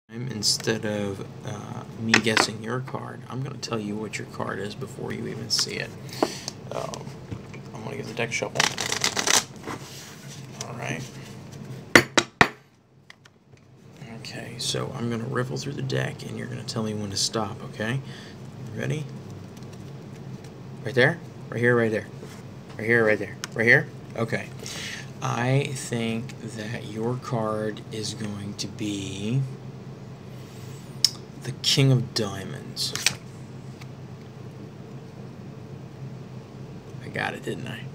Instead of me guessing your card, I'm going to tell you what your card is before you even see it. I'm going to get the deck shuffle. Alright. Okay, so I'm going to riffle through the deck and you're going to tell me when to stop, okay? Ready? Right there? Right here, right there. Right here, right there. Right here? Okay. I think that your card is going to be the King of Diamonds. I got it, didn't I?